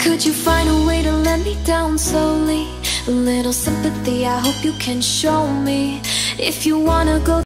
Could you find a way to let me down slowly? A little sympathy, I hope you can show me. If you wanna go